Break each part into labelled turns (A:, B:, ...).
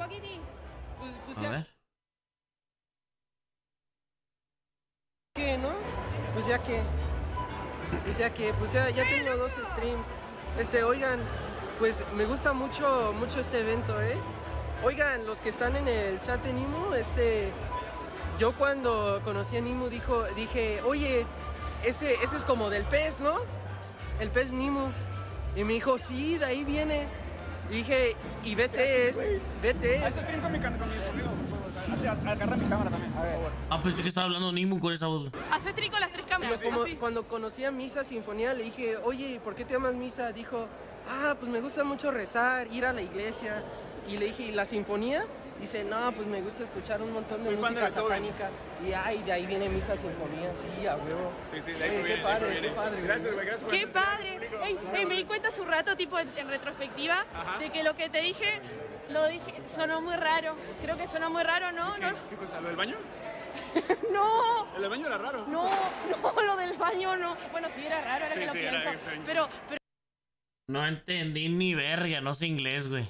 A: Quackity.
B: Pues
C: A
B: ya
C: ver.
B: que, ¿no? Pues ya que. Pues ya tengo 2 streams. Oigan, pues me gusta mucho este evento, ¿eh? Oigan, los que están en el chat de Nimu, yo cuando conocí a Nimu dije, oye, ese es como del pez, ¿no? El pez Nimu. Y me dijo, sí, de ahí viene. Y dije, y BTS.
D: Haz stream conmigo. Agarra mi cámara también. A ver.
C: Ah, pensé que estaba hablando Nimu con esa voz.
A: Hace trico las 3 cámaras.
B: Sí, como
A: así.
B: cuando conocí a Misa Sinfonía le dije, oye, ¿por qué te llamas Misa? Dijo, pues me gusta mucho rezar, ir a la iglesia. Y le dije, ¿y la sinfonía? Dice, no, pues me gusta escuchar un montón de
D: Soy fan de
B: música
D: Beethoven.
B: satánica. Y de ahí viene Misa Sinfonía, sí, a huevo.
D: Sí, de
B: Oye,
D: ahí
B: qué
D: proviene,
B: padre,
D: proviene.
B: qué padre.
D: Gracias, güey, gracias por
A: ¡Qué
D: atender al
A: padre!
D: público.
A: Ey, me di cuenta hace un rato, tipo en retrospectiva,
D: Ajá.
A: de que lo que te dije, lo dije, sonó muy raro. Creo que sonó muy raro, ¿no?
D: ¿Qué cosa? ¿Lo del baño?
A: No,
D: El del baño era raro.
A: no, lo del baño no. Bueno, sí era raro, ahora
D: Sí,
A: que lo
D: sí, era
A: pienso.
D: extraño.
A: Pero
C: No entendí ni verga, no sé inglés, güey.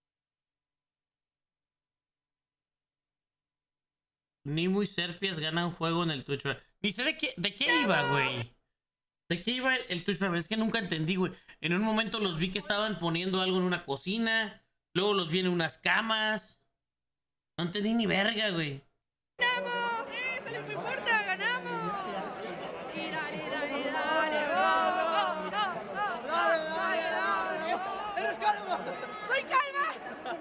C: Nimu y Serpias ganan juego en el Twitch Rival. Ni sé de qué iba, güey. ¿De qué iba el Twitch Rival? Es que nunca entendí, güey. En un momento los vi que estaban poniendo algo en una cocina. Luego los vi en unas camas. No entendí ni verga, güey.
A: ¡ganamos! ¡Eso es lo que importa! ¡Ganamos! Y dale, vamos, dale.
B: ¡Eres calma!
A: ¡Soy calma!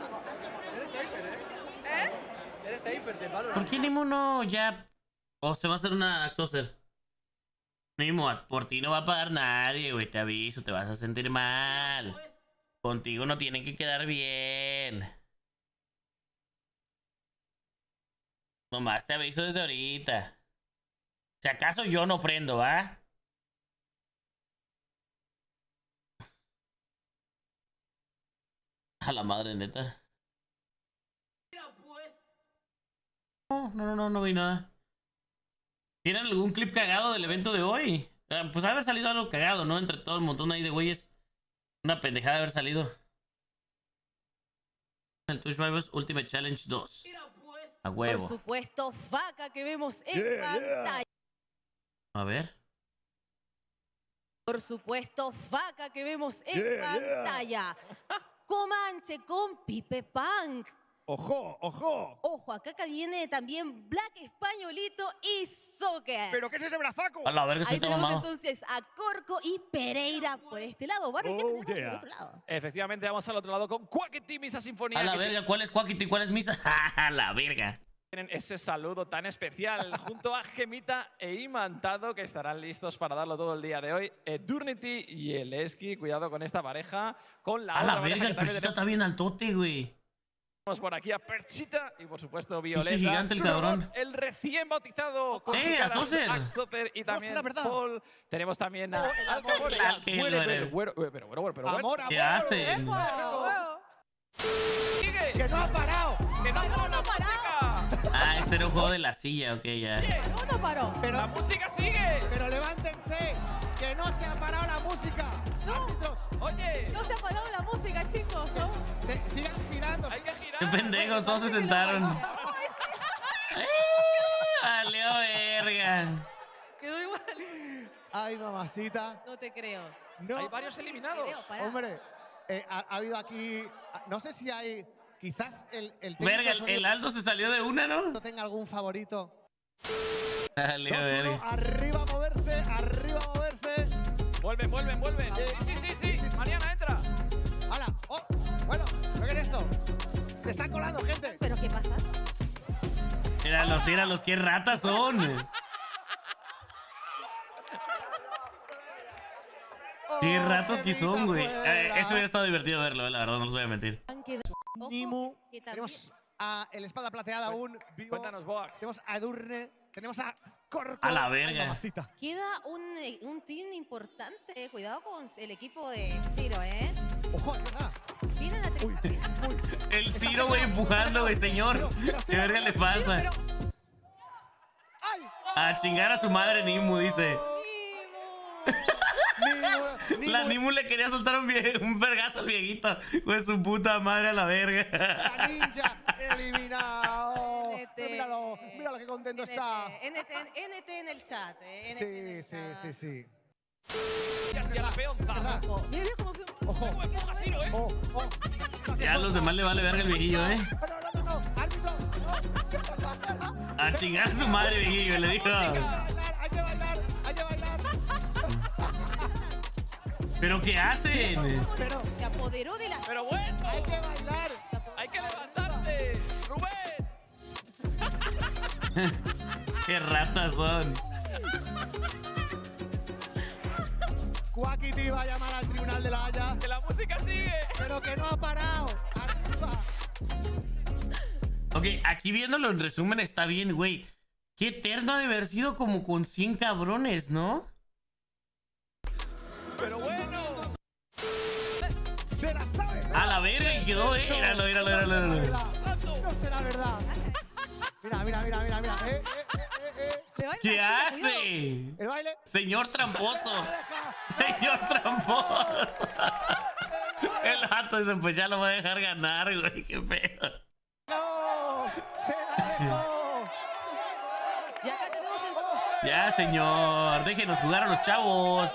B: Eres Taper del Valorant.
C: ¿Por qué Nimu no ya... O se va a hacer una Axoser? Nimu, por ti no va a pagar nadie, güey. Te aviso, te vas a sentir mal. Contigo no tiene que quedar bien. Nomás te aviso desde ahorita. Si acaso yo no prendo, ¿va? A la madre, neta. No vi nada. ¿Tienen algún clip cagado del evento de hoy? Pues ha de haber salido algo cagado, ¿no? Entre todo el montón ahí de güeyes. Una pendejada de haber salido. El Twitch Rivals Ultimate Challenge 2. A huevo.
E: Por supuesto, faca que vemos en pantalla.
C: A ver.
E: Por supuesto, faca que vemos en pantalla. Comanche con Pipe Punk.
F: ¡Ojo, ojo!
E: Ojo, acá viene también Black Españolito y Soccer.
F: ¿Pero qué es ese brazaco?
C: A la verga,
E: Ahí
C: sí está
E: tenemos
C: mamado.
E: entonces a Corco y Pereira por este lado. Barbie, ¿qué
F: Oh,
E: tenemos
F: yeah.
E: por otro lado?
G: Efectivamente, vamos al otro lado con Quackity Misa Sinfonía.
C: A la
G: que
C: verga, ¿cuál es Quackity y cuál es Misa? A la verga.
G: tienen ese saludo tan especial junto a Gemita e Imantado, que estarán listos para darlo todo el día de hoy. Eternity y el Eski, cuidado con esta pareja. Con la
C: A
G: otra
C: la
G: pareja
C: verga,
G: que
C: el
G: también
C: Perchita está bien altote, güey.
G: tenemos por aquí a Perchita y por supuesto Violeta.
C: Pinche gigante el
G: Su robot,
C: cabrón.
G: el recién bautizado con su cara,
C: Axoser.
G: Axoser y también
F: será verdad.
G: Paul. Tenemos también a
C: amor,
G: pero
F: Amor,
C: ¿Qué
F: amor.
C: hacen?
G: ¡Sigue!
F: ¡Que no ha parado!
G: ¡Que no paró la música!
C: Ah, este era un juego de la silla, ok, ya.
E: ¿Paró o no paró?
F: Pero,
G: ¡La música sigue!
F: pero levántense, que no se ha parado la música. Árbitros,
G: ¡Oye!
E: No se ha parado la música, chicos. ¿No?
F: sigan girando.
G: ¡Hay que girar!
C: Qué pendejos, todos se sentaron. Valió verga.
E: Quedó igual.
F: Ay, mamacita.
E: No te creo.
F: No,
G: Hay varios eliminados.
E: Creo, pará.
F: hombre, ha habido aquí, no sé si hay, quizás el técnico
C: Verga,
F: de sonido
C: el Aldo se salió de una, ¿no?
F: tenga algún favorito.
C: Valió
F: 2-1,
C: verga.
F: arriba a moverse, arriba a moverse.
G: Vuelven, vuelven, vuelven. Sí. Mariana, entra.
F: ¡Hala! ¡Oh! Bueno, ¿qué es esto? Se está colando gente.
E: ¿Pero qué pasa?
C: Míralos, qué ratas son. Qué ratas que son, güey. Eso hubiera estado divertido verlo, la verdad, no les voy a mentir.
E: Han quedado. Ojo,
F: Nimu.
E: que también-
F: Tenemos a el espada plateada aún vivo.
G: Cuéntanos, Boax.
F: Tenemos a Edurne. Tenemos a Corco.
C: A la
F: Ay,
C: verga.
F: mamacita.
E: Queda un team importante. Cuidado con el equipo de Ciro, ¿eh?
F: Ojo, es verdad.
E: Vienen a
F: Uy, uy.
C: El Ciro, güey, empujando, güey, señor. ¿Qué verga le pasa?
F: ¡Ay!
C: A chingar a su madre Nimu, dice.
F: ¡Nimu!
C: La Nimu le quería soltar un vergazo al viejito. Pues su puta madre a la verga.
F: La ninja eliminado.
E: NT.
F: Pero míralo que contento está.
E: NT en el chat. NT en el chat.
F: Sí.
G: Ya la peonza.
E: Ojo. Mira cómo se...
F: Ojo.
G: ¿Cómo empuja Siro, eh?
C: Ya a los demás le vale verga el viejillo,
F: No, árbitro.
C: A chingar a su madre, viejillo, le dijo.
F: Hay que bailar.
C: ¿Pero qué hacen?
E: Pero se apoderó de la...
G: Pero bueno,
F: Hay que bailar.
G: hay que levantarse. Rubén.
C: Qué ratas son.
F: Quackity va a llamar al tribunal de La Haya,
G: Que la música sigue.
F: pero que no ha parado. Arriba.
C: Ok, aquí viéndolo en resumen está bien, güey. Qué eterno ha de haber sido como con 100 cabrones, ¿no?
G: Pero bueno.
F: Se la sabe.
C: A la verga y quedó, míralo.
F: No será verdad. Mira.
E: Le baila
C: ¿Qué
E: la silla, cuidado.
C: hace?
F: El baile.
C: Señor tramposo. Señor tramposo. El vato dice, pues ya lo voy a dejar ganar, güey. Qué pedo.
F: ¡No! ¡Se la dejó!
E: Y acá tenemos el...
C: Ya, señor. Déjenos jugar a los chavos.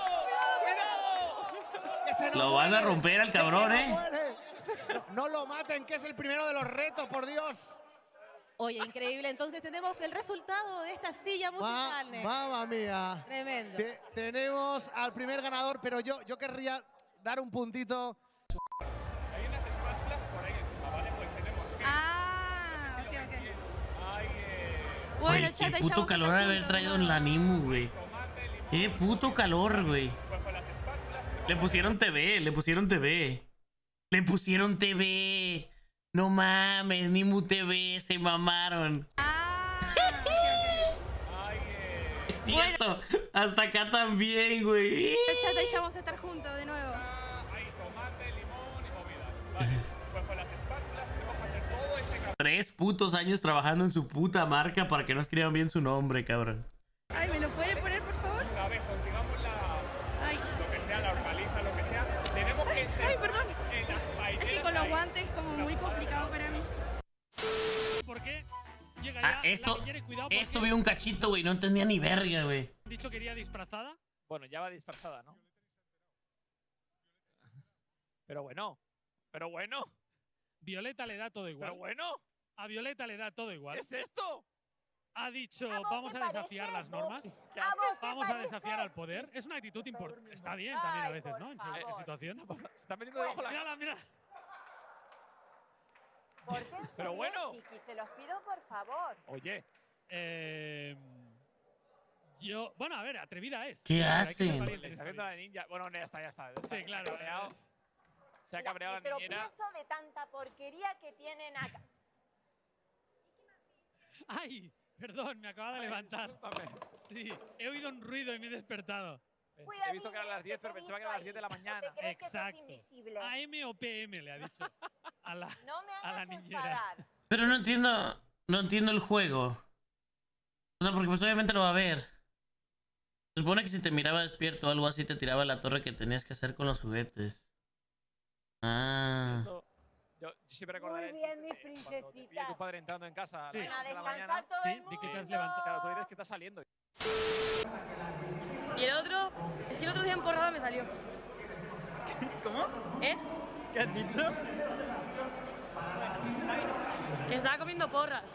F: Que se nos
C: Lo van a
F: muere,
C: romper al
F: que se
C: cabrón,
F: nos
C: ¿eh?
F: muere. No lo maten, que es el primero de los retos, por Dios.
E: Oye, increíble. Entonces tenemos el resultado de esta silla musical, Nel.
F: Mamma mía.
E: Tremendo.
F: Tenemos al primer ganador, pero yo querría dar un puntito.
D: Hay unas espátulas por ahí encima, ¿vale? Pues tenemos que...
A: Ah, ok.
D: Hay
A: Bueno,
C: Güey,
A: chat,
C: qué
A: ahí ya
C: puto
A: vamos a
C: calor
A: estar
C: haber
A: juntos,
C: traído
A: ¿no?
C: en la Nimu, güey.
D: tomate, limón,
C: Qué puto calor, güey.
D: pues con las espátulas...
C: Le pusieron TV. No mames, Nimu TV, se mamaron.
A: Ah,
D: Hay...
C: Es cierto, hasta acá también, güey.
A: chat, ahí ya vamos a estar juntos de nuevo.
D: hay tomate, limón y movidas, ¿vale? Pues con las espátulas tenemos que hacer todo ese camino.
C: 3 putos años trabajando en su puta marca para que no escriban bien su nombre, cabrón.
A: Ay, ¿me lo puede poner, por favor?
D: Una vez consigamos
A: Ay,
D: lo que sea, la hortaliza, lo que sea, tenemos que
A: ay, perdón.
D: en las
A: Es que
D: paineras
A: con los
D: ahí.
A: guantes como muy complicado para mí.
H: ¿Por qué llega
C: Ah,
H: ya
C: esto
H: la niñera y cuidado porque
C: vi un cachito, güey. No entendía ni verga, güey.
H: han dicho que iría disfrazada?
G: Bueno, ya va disfrazada, ¿no? Pero bueno.
H: Violeta le da todo igual.
G: Pero bueno.
H: A Violeta le da todo
G: ¿Qué
H: igual.
G: es esto?
H: Ha dicho, vamos a desafiar las normas. Vamos a desafiar al poder. Es una actitud importante. Está bien también a veces, ¿no? En situación.
G: Se está metiendo debajo la...
H: Mírala, mira.
G: Pero bueno.
I: Chiqui, se los pido por favor.
G: Oye.
H: Bueno, a ver, atrevida es.
C: ¿Qué
H: Pero hay que
C: hacen?
H: ser valiente en
G: Está
H: esta
G: viendo a la
H: vida.
G: ninja. Bueno, ya está.
H: Sí, claro.
G: Se ha cabreado la
I: Pero
G: niñera.
I: pienso de tanta porquería que tienen acá.
H: ¡Ay! Perdón, me acaba de levantar. Sí, he oído un ruido y me he despertado.
G: He visto que eran las 10, pero pensaba que eran las 10 de la mañana.
I: ¿Te crees que sos
H: Exacto.
I: invisible?
H: AM o PM le ha dicho a la,
I: No me
H: a la
I: hagas
H: niñera.
I: enfadar.
C: Pero no entiendo el juego. O sea, porque pues obviamente lo va a ver. Se supone que si te miraba despierto o algo así te tiraba la torre que tenías que hacer con los juguetes. Ah.
G: Yo siempre recordaré el
I: Muy bien,
G: chiste
I: mis
G: de cuando te pide
I: princesitas.
G: tu padre entrando en casa
H: Sí.
G: a las
I: A
G: 11 de la
I: descansar
G: mañana.
I: todo
H: Sí,
I: el
H: di
I: mundo.
H: que te has levantado.
G: Claro, tú dices que está saliendo.
A: Y el otro, es que el otro día en porrada me salió.
B: ¿Cómo?
A: ¿Eh?
B: ¿Qué has dicho?
A: Que estaba comiendo porras.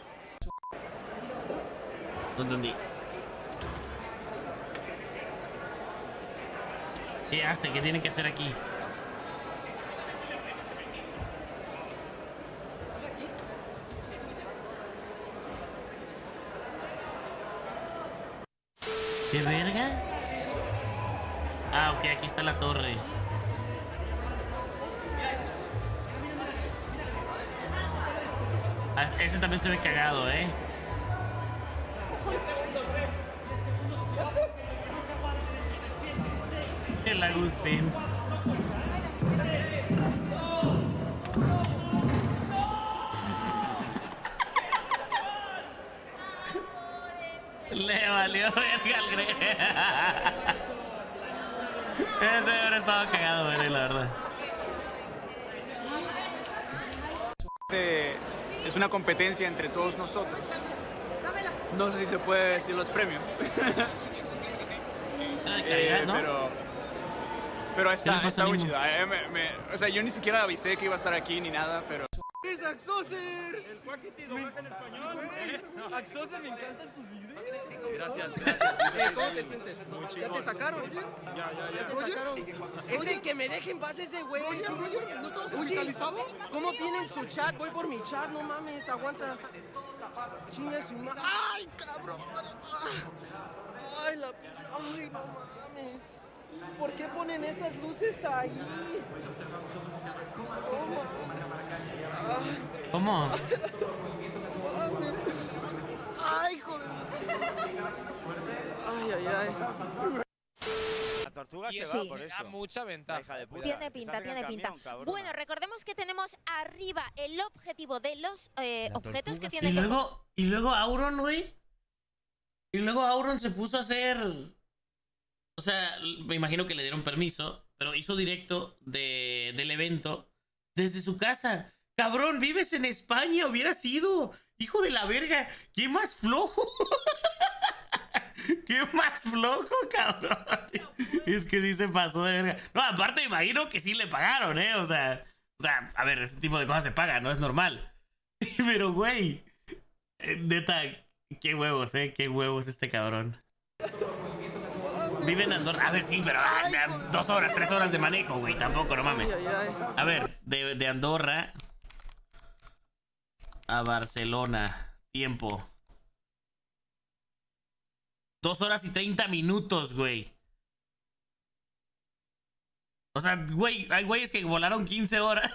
C: No entendí. ¿Qué hace? ¿Qué tiene que hacer aquí? ¿Qué verga? Ah, ok, aquí está la torre. Ah, ese también se ve cagado, ¿eh? El Agustín. Le valió verga al Ese habrá estado cagado, güey, la verdad.
J: Es una competencia entre todos nosotros. No sé si se puede decir los premios. Pero está muy chido. O sea, yo ni siquiera avisé que iba a estar aquí ni nada, pero...
B: ¡Es Axoser!
D: El Quackity doblaje en español.
B: Axoser, me encantan tus videos.
G: Gracias.
B: ¿Cómo te sientes? ¿Ya te sacaron? ¿Ya te sacaron? Ese que me deje en paz ese güey. ¿No estamos hospitalizados? ¿Cómo tienen su chat? Voy por mi chat, no mames, aguanta. Chinga su madre. ¡Ay, cabrón! ¡Ay, la pizza! ¡Ay, no mames! ¿Por qué ponen esas luces ahí?
C: ¿Cómo?
B: ¡Ay, joder! ¡Ay!
K: La tortuga se
E: Sí.
K: va por eso.
L: Da mucha ventaja.
K: Hija de puta.
E: Tiene pinta, tiene pinta. Bueno, recordemos que tenemos arriba el objetivo de los objetos que tienen que...
C: Y luego Auron, güey. Y luego Auron se puso a hacer... O sea, me imagino que le dieron permiso, pero hizo directo del evento desde su casa. Cabrón, vives en España, hubiera sido. Hijo de la verga, qué más flojo. Qué más flojo, cabrón. Es que sí se pasó de verga. No, aparte imagino que sí le pagaron, ¿eh? O sea, a ver, este tipo de cosas se pagan, no es normal. Pero, güey, neta, qué huevos, qué huevos este cabrón. Vive en Andorra. A ver, sí, pero 2 horas, 3 horas de manejo, güey. Tampoco, no mames. A ver, de Andorra a Barcelona. Tiempo. 2 horas y 30 minutos, güey. O sea, güey, hay güeyes que volaron 15 horas.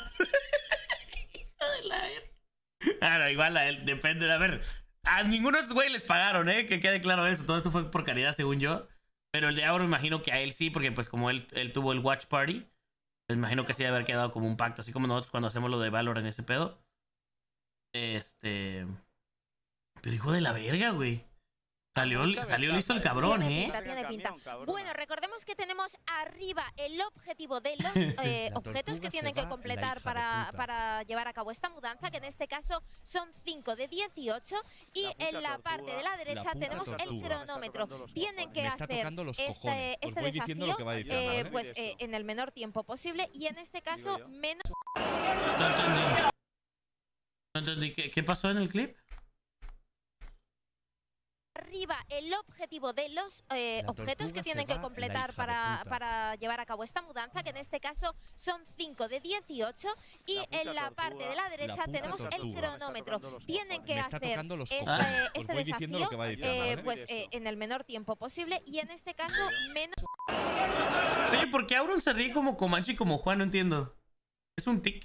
C: Claro, igual a él, depende. A ver, a ninguno de estos güeyes les pagaron, que quede claro eso. Todo esto fue por caridad, según yo. Pero el de Auron imagino que a él sí, porque pues como él tuvo el watch party, pues imagino que sí debe haber quedado como un pacto, así como nosotros cuando hacemos lo de Valor en ese pedo. Pero hijo de la verga, güey. Salió listo el cabrón,
E: Tiene pinta. Bueno, recordemos que tenemos arriba el objetivo de los objetos que tienen que completar para llevar a cabo esta mudanza, que en este caso son 5 de 18. Y en la parte de la derecha tenemos el cronómetro. Tienen que hacer este desafío pues, en el menor tiempo posible y en este caso menos...
C: No entendí. ¿Qué pasó en el clip?
E: Arriba el objetivo de los objetos que tienen que completar para llevar a cabo esta mudanza, que en este caso son 5 de 18. Y en la parte de la derecha tenemos el cronómetro. Tienen que hacer este desafío pues, en el menor tiempo posible y en este caso menos...
C: Oye, ¿por qué Auron se ríe como Comanche y como Juan? No entiendo. ¿Es un tic?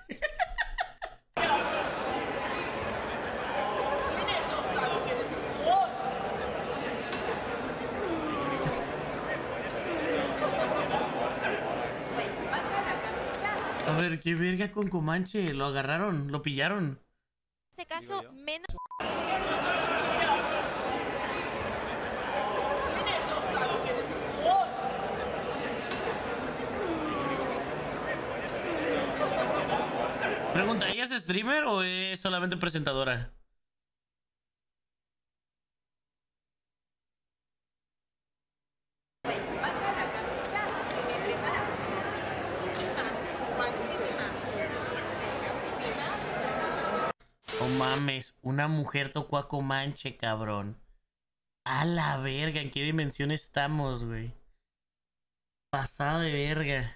C: A ver, qué verga con Comanche. Lo agarraron, lo pillaron.
E: En este caso, menos...
C: Pregunta, ¿ella es streamer o es solamente presentadora? Oh mames, una mujer tocó a Comanche, cabrón. A la verga, ¿en qué dimensión estamos, güey? Pasada de verga.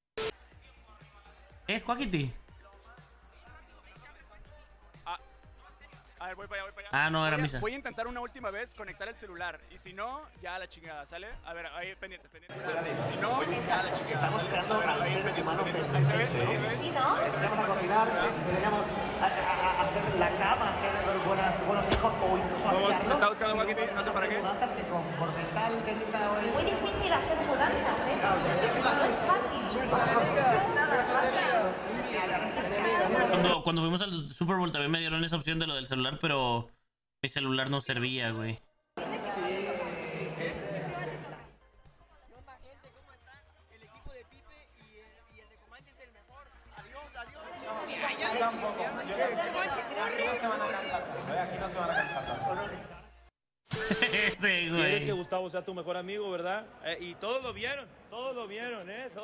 C: ¿Es Quackity?
J: A ver, voy para allá.
C: Ah, no, era Misa.
J: Voy a intentar una última vez conectar el celular. Y si no, ya a la chingada, ¿sale? A ver, ahí, pendiente. Y si no, ya a la chingada. Estamos esperando a ver pendiente. Ahí se ve, ¿Sí, no? Empezamos a coordinar, deberíamos hacer la cama, hacer buenos hijos o incluso... Me está buscando Quackity, no sé para qué. Que conforme está el temita hoy...
I: Muy difícil hacer mudanzas, no es fácil.
C: Cuando fuimos al Super Bowl también me dieron esa opción de lo del celular, pero mi celular no servía, güey.
K: Aquí no te van a cansar tanto.
C: Ese,
K: Quieres
C: güey.
K: que Gustavo sea tu mejor amigo, ¿verdad? Y todos lo vieron, todos lo vieron.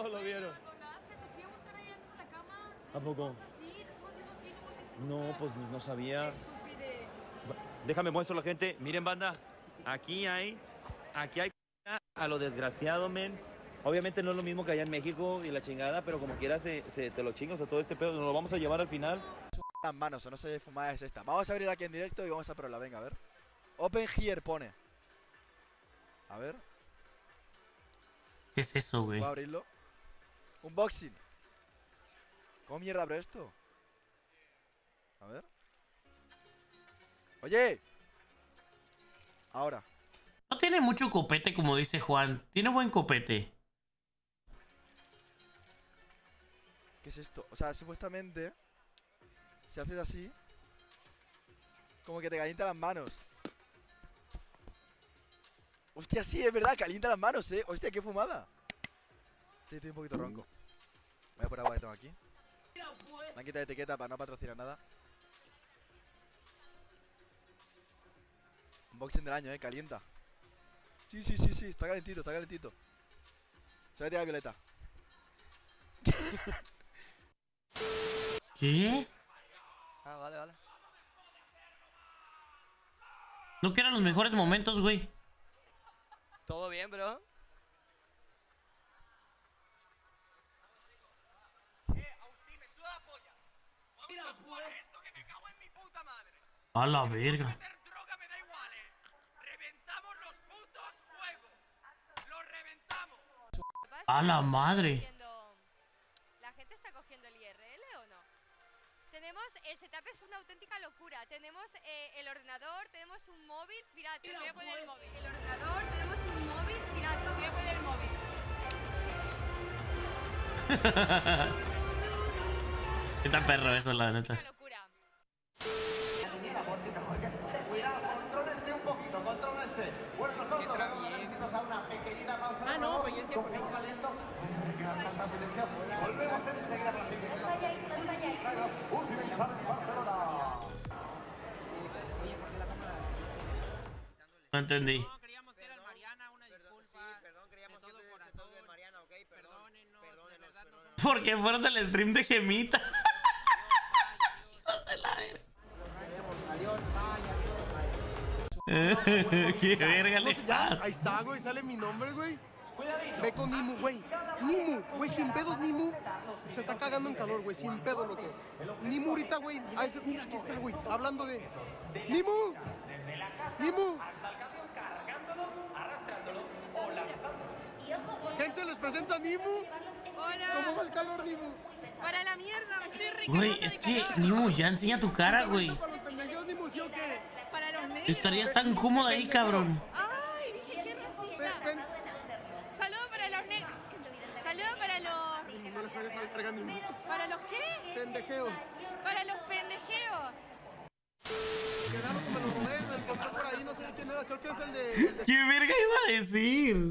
K: ¿A poco? No, pues no sabía. Déjame muestro a la gente. Miren, banda, aquí hay a lo desgraciado, men. Obviamente no es lo mismo que allá en México y la chingada, pero como quiera te lo chingas a todo este pedo. Nos lo vamos a llevar al final.
L: Las manos, o no sé de fumada es esta. Vamos a abrir aquí en directo y vamos a probarla. Venga, a ver. Open here pone. A ver.
C: ¿Qué es eso, güey?
L: ¿Puedo abrirlo? Unboxing. ¿Cómo mierda abro esto? A ver. Oye. Ahora.
C: No tiene mucho copete, como dice Juan. Tiene buen copete.
L: ¿Qué es esto? O sea, supuestamente si haces así, como que te calienta las manos. Hostia, sí, es verdad, calienta las manos, Hostia, qué fumada. Sí, estoy un poquito ronco. Voy a por agua que tengo aquí. Me han quitado etiqueta para no patrocinar nada. Unboxing del año, calienta. Sí, está calentito, está calentito. Se va a tirar violeta.
C: ¿Qué?
L: Ah, vale.
C: ¿No que eran los mejores momentos, güey?
B: ¿Todo bien, bro?
C: A la verga. A la madre.
M: ¿La gente está cogiendo el IRL o no? Tenemos, el setup es una auténtica locura. Tenemos el ordenador, tenemos un móvil. Mirad, te voy a poner el móvil. El ordenador, tenemos un móvil. Mirad, te voy a poner el móvil.
C: Está perro eso, la neta.
F: Contrólense un poquito, contrólense. Bueno, nosotros vamos a una pequeñita pausa.
B: Ah, no, pues yo siempre
F: tengo talento. Volvemos enseguida para la última hinchada en Barcelona.
C: No entendí. Porque fueron del stream de Gemita. Qué verga le está.
N: Ahí está, güey, sale mi nombre, güey. Ve con Nimu, güey. Nimu, güey, sin pedos, Nimu. Se está cagando en calor, güey, sin pedo, loco. Nimu ahorita, güey. Mira, aquí está, güey. Hablando de... ¡Nimu! ¡Nimu! Gente, les presento a Nimu.
A: Hola.
N: ¿Cómo va el calor, Nimu?
A: Para la mierda, me estoy rico.
C: Güey, es que Nimu, ya enseña tu cara, güey.
N: Para los pendejos, Nimu, ¿sí o qué?
A: Para los negros.
C: Estarías tan cómoda ahí, cabrón.
A: Ay, dije que racista. Saludos para los negros. Saludos para los...
N: No le pegues al verga, Nimu.
A: ¿Para los qué?
N: Pendejeos.
A: Para los pendejeos.
N: Quedaron que me lo robé, me lo encontré por ahí, no sé quién era, creo que es el de...
C: ¿Qué verga iba a decir?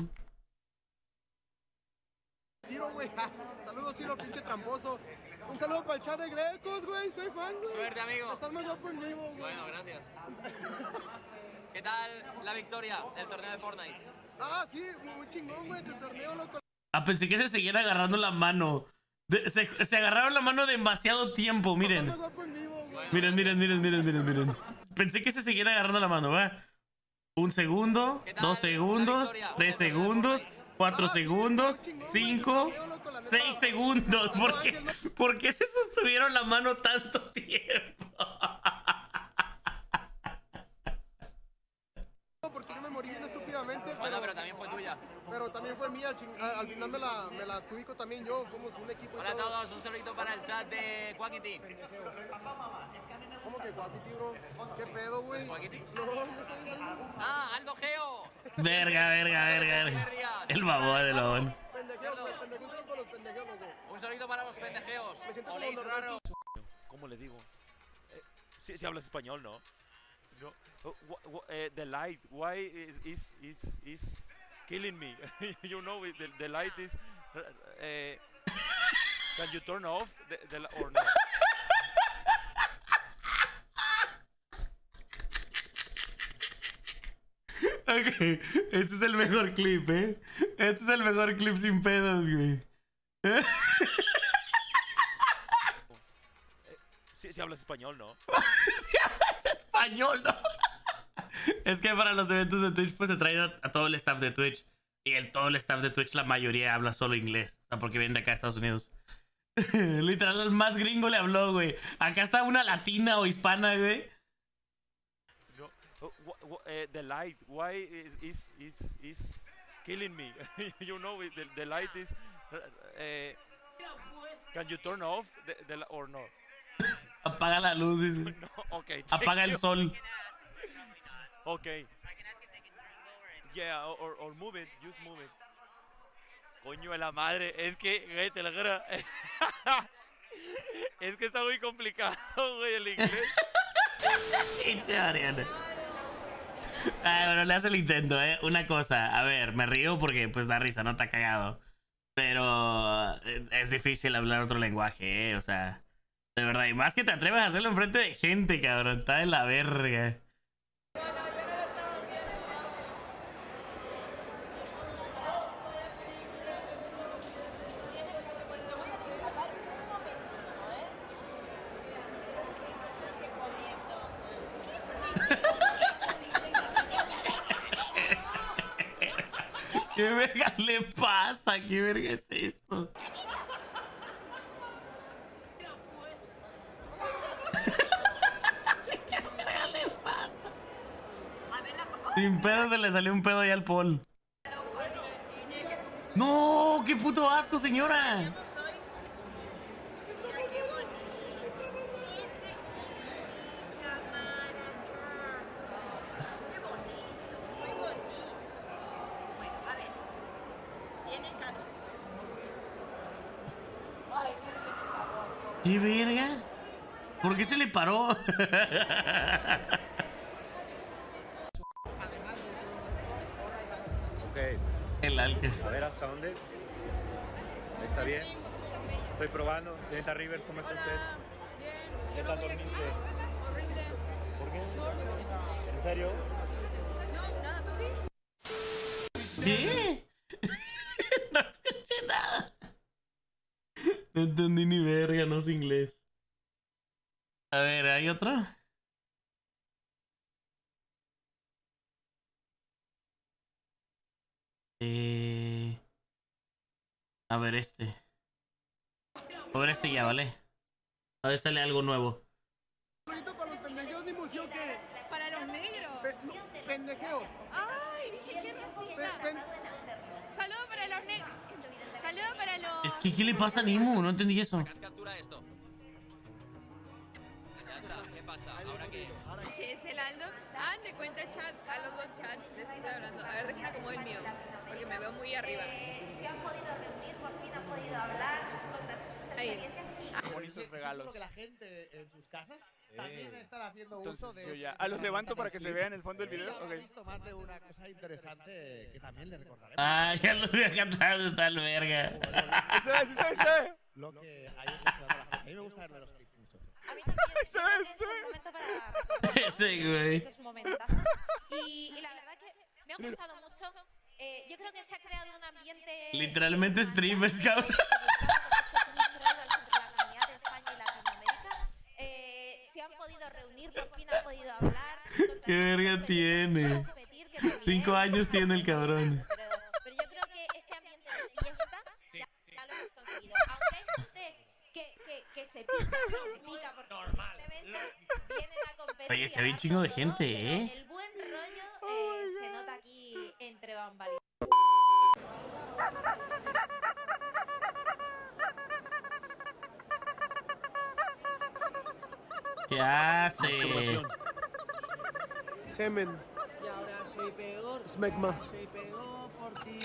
N: Ciro, güey. Saludos, Ciro, pinche tramposo. Un saludo para el chat de Grecos, güey. Soy fan, güey.
O: Suerte, amigo.
N: Estás más guapo en vivo, güey.
O: Bueno, gracias. ¿Qué tal la victoria del torneo de Fortnite?
N: Ah, sí, muy chingón, güey. Tu torneo, loco.
C: Ah, pensé que se seguían agarrando la mano. Se agarraron la mano demasiado tiempo, miren. Miren. Pensé que se seguían agarrando la mano, ¿va? 1 segundo, 2 segundos, 3 segundos, 4 segundos, 5, 6 segundos. ¿Por qué se sostuvieron la mano tanto tiempo?
N: Porque yo me morí bien estúpidamente.
O: Bueno, pero también fue tuya.
N: Pero también fue mía. Al final me la adjudico también yo. Fuimos un equipo.
O: Hola a todos, un saludito para el chat de Quackity.
N: ¿Cómo que Quackity, bro? ¿Qué pedo, güey?
O: ¿Es Quackity?
N: No, no soy.
O: Ah, Aldo Geo.
C: Verga. El babón, el babón.
O: Un saludito para los pendejeos. Oléis raro.
K: ¿Cómo le digo? Si hablas español, ¿no? The light, why is killing me? You know, the light is. Can you turn off the or no?
C: Ok, este es el mejor clip, ¿eh? Este es el mejor clip sin pedos, güey.
K: Si hablas español, ¿no?
C: Si hablas español, ¿no? Es que para los eventos de Twitch pues se trae a todo el staff de Twitch. Y todo el staff de Twitch, la mayoría habla solo inglés. O sea, porque vienen de acá a Estados Unidos. Literal, el más gringo le habló, güey. Acá está una latina o hispana, güey.
K: No, the light, why is killing me? You know, the light is... can you turn off or no?
C: Apaga la luz, dice.
K: No, okay.
C: Apaga el sol.
K: Okay. Yeah, or move it, just move it. Coño de la madre, es que, güey, te lo juro. Es que está muy complicado, güey, el inglés.
C: Pinche Mariana. Ay, bueno, le hace el intento, ¿eh? Una cosa, a ver, me río porque pues da risa, no está cagado. Pero es difícil hablar otro lenguaje, ¿eh? O sea, de verdad. Y más que te atreves a hacerlo enfrente de gente, cabrón. Está de la verga. ¿Qué verga le pasa? ¿Qué verga es esto? ¿Qué verga le pasa? Sin pedo se le salió un pedo ya al Paul. ¡No! ¡Qué puto asco, señora! ¿Qué verga? ¿Por qué se le paró?
P: Ok.
C: El alca.
P: A ver hasta dónde. ¿Está bien? Estoy probando. Señorita Rivers, ¿cómo está usted?
A: Bien.
P: ¿Qué tal dormiste?
A: Horrible.
P: ¿Por qué? ¿En serio?
A: No, nada, ¿tú sí?
C: ¿Qué? No escuché nada. No entendí ni verga, no sé inglés. A ver, ¿hay otro? A ver este. A ver este ya, ¿vale? A ver, sale algo nuevo.
N: Bonito para los pendejeos de emoción que...
A: Para los negros.
N: Pendejeos.
A: Ay, dije que racista. Saludos para los negros. Saludos para los...
C: Es que, ¿qué le pasa a Nimu? No entendí eso.
O: Captura esto. Ya está, ¿qué pasa? ¿Ahora qué?
A: Che, es el Aldo. Hagan de cuenta chat, a los dos chats les estoy hablando. A ver, déjenme acomodar el mío, porque me veo muy arriba.
I: Se han podido reunir, por fin han podido hablar, contar sus experiencias y...
J: Bonitos regalos.
F: Yo creo que la gente en sus casas también están haciendo
J: Entonces,
F: uso de...
J: yo ya. ¿Los levanto para que se vea en el fondo del video?
F: Sí,
J: Ok.
F: han visto más de una cosa interesante que también le recordaremos.
C: Ah, ya lo vi acá atrás, está el verga.
J: ¡Ese!
F: Lo que hay es a mí me gusta ver de los clips mucho.
E: A mí también es un momento para recordar
C: Ese güey.
E: esos momentazos. Y la verdad que me ha gustado mucho. Yo creo que se ha creado un ambiente...
C: Literalmente streamers, cabrón.
E: de España y Latinoamérica. Se han podido reunir, por fin han podido hablar.
C: ¿Qué verga tiene? 5 años tiene el cabrón.
E: Pero yo creo que este ambiente de fiesta ya lo hemos conseguido. Aunque hay gente que se pica porque vienen a competir.
C: Oye, se ve un chingo de gente, ¿eh?
E: El buen rollo se nota aquí entre bambalinas.
C: ¿Qué hace?
N: Semen.
B: Y ahora soy peor.
N: Smegma.
B: Soy peor por ti.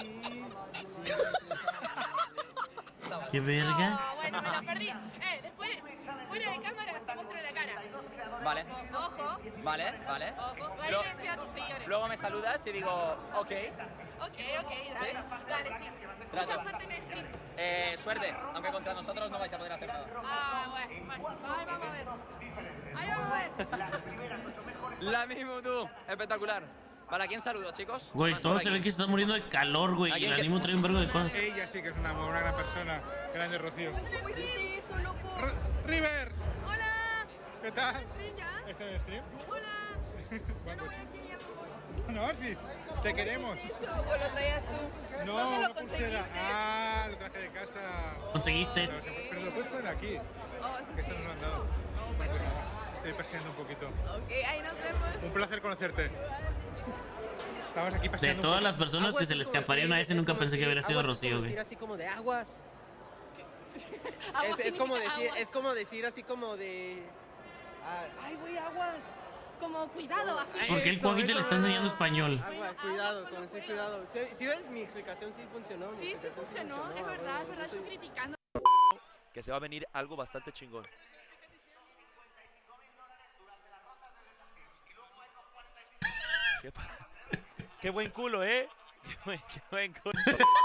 C: ¿Qué verga?
A: No, bueno, me lo perdí. Después, fuera de cámara, te muestro la cara.
O: Vale.
A: Ojo.
O: Vale.
A: Ojo. Vale, decir a tus seguidores.
O: Luego me saludas y digo, ok.
A: Ok, dale. Dale, sí.
O: Trato.
A: Mucha suerte en el stream.
O: Suerte, aunque contra nosotros no vais a poder hacer nada.
A: Bueno. Ahí vamos a ver.
O: La mismo tú, espectacular. Vale, ¿a quién saludo, chicos?
C: Güey,
O: Más
C: todos
O: por
C: se
O: aquí.
C: ven que se están muriendo de calor, güey. Y
O: ¿Alguien
C: el
O: que-
C: ánimo trae un vergo de cosas.
P: Ella sí que es una gran persona. Grande Rocío.
A: ¿Cómo hiciste eso, loco?
P: Rivers.
A: Hola.
P: ¿Qué tal?
A: ¿Estás en stream ya?
P: ¿Está en stream?
A: Hola.
P: ¿Cuándo es? No, sí. Te queremos.
A: ¿Eso o lo traías tú?
P: No,
A: ¿Dónde lo
P: una pulsera.
A: conseguiste?
P: Ah, lo traje de casa.
C: Conseguiste.
P: Pero lo puedes poner aquí.
A: Oh, sí,
P: Que
A: sí.
P: esto nos lo han dado.
A: Oh, bueno.
P: Estoy paseando un poquito.
A: Ok, ahí nos vemos.
P: Un placer conocerte. Estamos aquí
C: De
P: paseando.
C: todas las personas que se le escaparía una vez, nunca pensé que hubiera sido Rocío,
B: decir
C: güey.
B: así como de aguas.
A: Aguas
B: Es como
A: significa
B: decir,
A: aguas.
B: es como decir así como de ay, güey, aguas.
A: Como cuidado, así.
C: Porque el Cuaquite le está enseñando español.
B: Agua, cuidado, con ese cuidado. Si ves mi explicación sí funcionó. mi
A: Sí, sí
B: explicación
A: funcionó, es verdad, estoy criticando.
K: Que se va a venir algo bastante chingón. Qué, qué buen culo, ¿eh? Qué buen culo.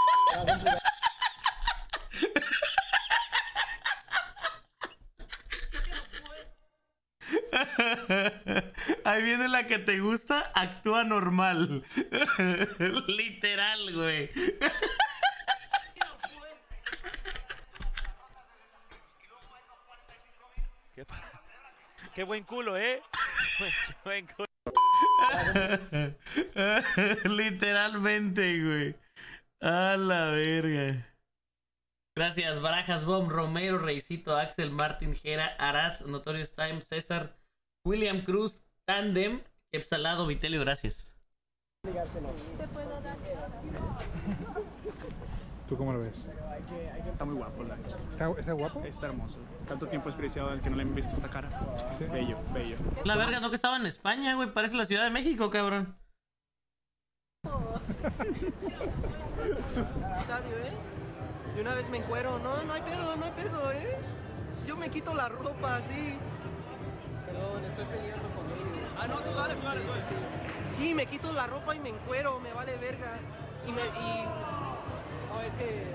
C: Ahí viene la que te gusta, actúa normal. Literal, güey.
K: Qué buen culo, ¿eh? Qué buen culo.
C: Literalmente, güey. A la verga. Gracias, Barajas, Bomb, Romero, Reisito, Axel, Martin, Jera, Arad, Notorious Time, César, William Cruz, Tandem, Epsalado, Vitelio, gracias.
A: ¿Te puedo dar?
P: ¿Tú cómo lo ves?
Q: Está muy guapo, la verdad.
P: ¿Está guapo?
Q: Está hermoso. Tanto tiempo despreciado que no le han visto esta cara. Bello, bello.
C: La verga, no que estaba en España, güey. Parece la Ciudad de México, cabrón.
B: Estadio, ¿eh? Y una vez me encuero. No hay pedo, ¿eh? Yo me quito la ropa así. Perdón, estoy peleando con ellos.
O: Ah, no, tú dale, tú dale.
B: Sí, sí, sí. Sí, me quito la ropa y me encuero, me vale verga. No, es que...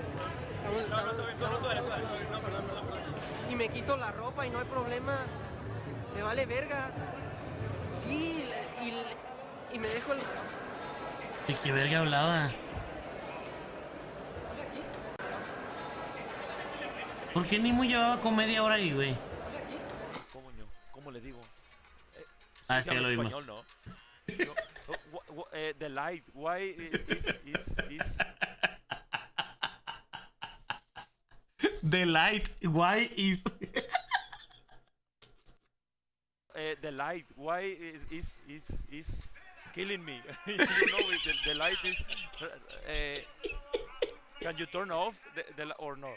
B: Y me quito la ropa y no hay problema. Me vale verga. Sí, y me dejo el...
C: ¿De qué verga hablaba? ¿Por qué Nimu llevaba comedia ahora ahí, güey?
K: ¿Cómo le digo?
C: Ah,
K: sí
C: sí, ya lo
K: hablo
C: vimos.
K: español, ¿no? The light, why is
C: The light, why is...
K: the light, why is killing me? You know, the light is... can you turn off or no?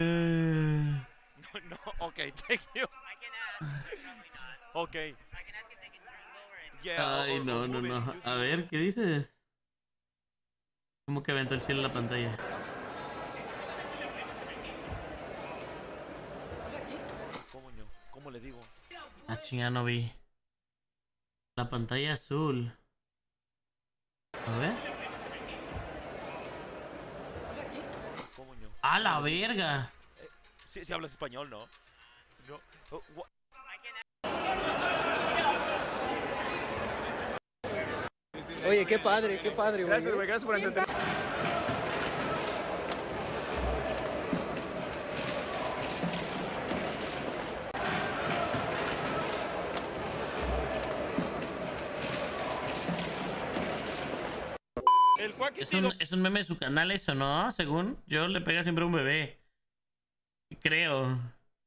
K: No, okay, thank you. Okay. Yeah,
C: Ay, no. A ver, ¿qué dices? ¿Cómo que aventó el cielo en la pantalla?
K: ¿Cómo le digo?
C: Ah, chinga, no vi. La pantalla azul. A ver. ¡A la verga!
K: Sí hablas español, ¿no? No.
B: Oye, qué padre, güey.
Q: Gracias, güey, gracias por entender.
C: Es un meme de su canal eso, ¿no? Según yo, le pega siempre a un bebé. Creo.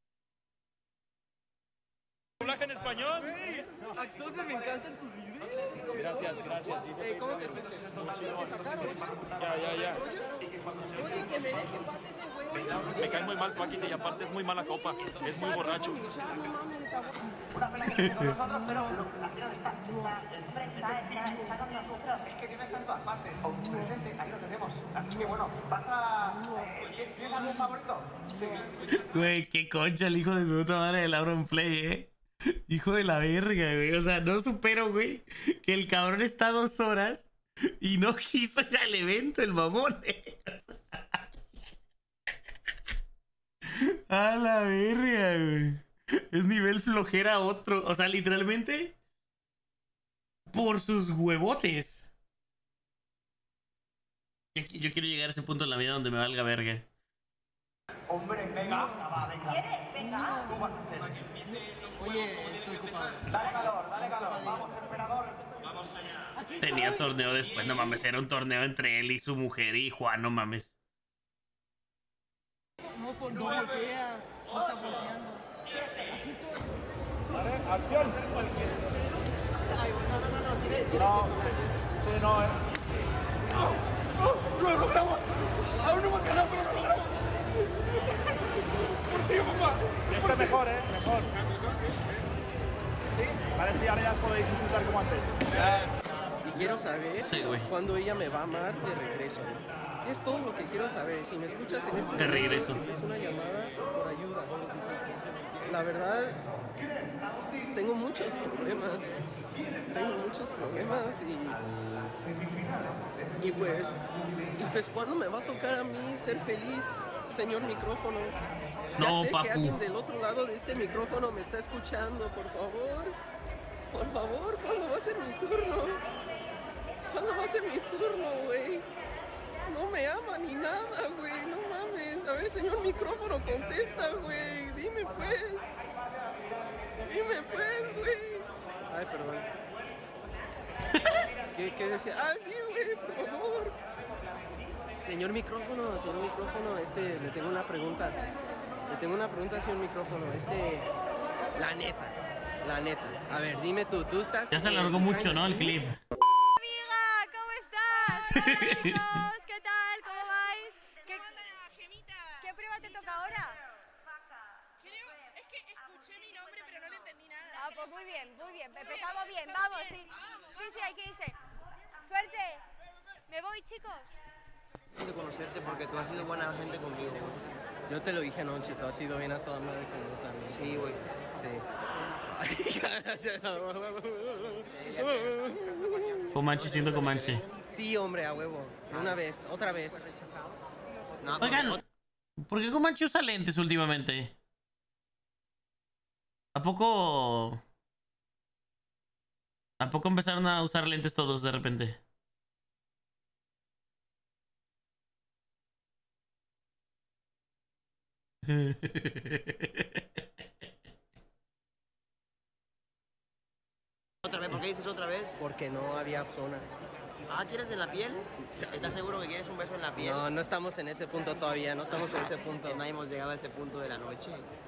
K: ¿Doblaje en español?
B: Axoser, me encantan tus videos.
K: Gracias.
B: ¿Cómo te sientes? ¿Te sacaron?
K: Ya.
B: Oye, que me deje pase ese güey.
K: Me cae muy mal Paquita y aparte es muy mala copa. Es muy borracho.
I: Una pena que esté con nosotros, pero al final está con nosotros. Es que Dios está en todas partes. Presente, ahí lo tenemos. Así que bueno, pasa. ¿Tienes algún favorito? Sí.
C: Güey, qué concha el hijo de su puta madre del Auronplay, Hijo de la verga, güey. O sea, no supero, güey, que el cabrón está 2 horas y no quiso ir al evento, el mamón, A la verga, güey. Es nivel flojera otro. O sea, literalmente por sus huevotes. Yo quiero llegar a ese punto en la vida donde me valga verga.
I: Hombre, venga, venga. ¿Quieres? Venga. Tú vas a ser.
B: Oye, estoy ocupado.
I: Dale calor, vamos, emperador. Vamos allá.
C: Tenía torneo después, no mames, era un torneo entre él y su mujer y Juan, no mames.
B: No, no golpea, no está golpeando.
F: Vale, acción. No, sí, no,
N: ¡Lo logramos! ¡Aún no hemos ganado, pero lo logramos! ¡Por ti, papá!
F: Esto es mejor, mejor. ¿Sí? Vale, sí, ahora ya podéis insultar como antes.
B: Y quiero saber cuándo ella me va a amar de regreso. Es todo lo que quiero saber. Si me escuchas en ese
C: De regreso.
B: esa es una llamada por ayuda. La verdad, tengo muchos problemas. Y pues ¿cuándo me va a tocar a mí ser feliz, señor micrófono?
C: No,
B: ya sé
C: papu.
B: que alguien del otro lado de este micrófono me está escuchando, por favor. Por favor, ¿cuándo va a ser mi turno? ¿Cuándo va a ser mi turno, güey? No me ama ni nada, güey, no mames. A ver, señor micrófono, contesta, güey. Dime pues, güey. Ay, perdón. ¿Qué decía? Ah, sí, güey, por favor. Señor micrófono, le tengo una pregunta. Señor micrófono. La neta. A ver, dime tú estás...
C: Ya se alargó mucho, ¿no? El clip.
M: Amiga, ¿cómo estás? Hola, chicos, ¿qué tal? ¿Cómo vais? ¿Qué prueba te toca ahora?
A: Es que escuché mi nombre, pero no le entendí nada.
M: Ah, pues muy bien. Empezamos bien, vamos, sí. Sí, aquí dice. Suerte. ¿Me voy, chicos?
R: De conocerte porque tú has sido buena gente conmigo.
B: Yo te lo dije anoche, tú has sido bien a toda madre conmigo también.
R: Sí, güey.
B: Sí.
C: Comanche siendo Comanche.
B: Sí, hombre, a huevo. Una vez, otra vez.
R: No,
C: Oigan, ¿por qué Comanche usa lentes últimamente? ¿A poco empezaron a usar lentes todos de repente?
R: ¿Otra vez? ¿Por qué dices otra vez?
B: Porque no había zona.
R: Ah, ¿quieres en la piel? ¿Estás seguro que quieres un beso en la piel?
B: No estamos en ese punto todavía, no estamos en ese punto.
R: No hemos llegado a ese punto de la noche.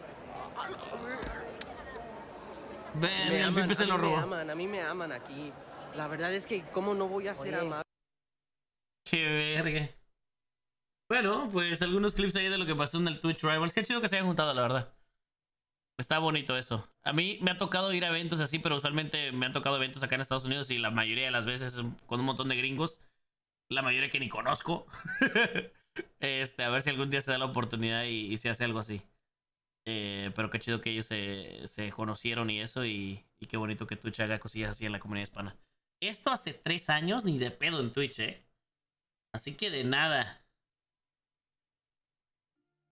C: Ven, el Pipe se lo robó.
B: A mí me aman aquí. La verdad es que, ¿cómo no voy a ser amable?
C: Qué verga. Bueno, pues algunos clips ahí de lo que pasó en el Twitch Rivals. Qué chido que se hayan juntado, la verdad. Está bonito eso. A mí me ha tocado ir a eventos así, pero usualmente me han tocado eventos acá en Estados Unidos y la mayoría de las veces con un montón de gringos. La mayoría que ni conozco. A ver si algún día se da la oportunidad y se hace algo así. Pero qué chido que ellos se conocieron y eso. Y qué bonito que Twitch haga cosillas así en la comunidad hispana. Esto hace 3 años ni de pedo en Twitch, Así que de nada.